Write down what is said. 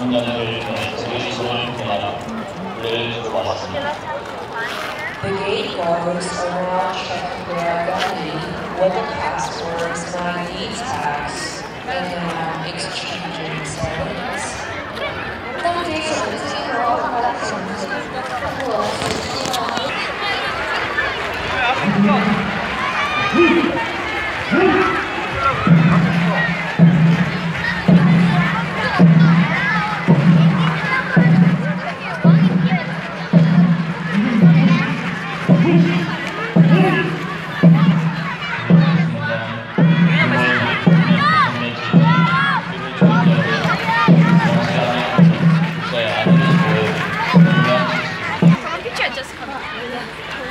The gate guards are now checking their identity with the passwords and ID tags and now exchanging settings. Foundations for all collections. Picture just come.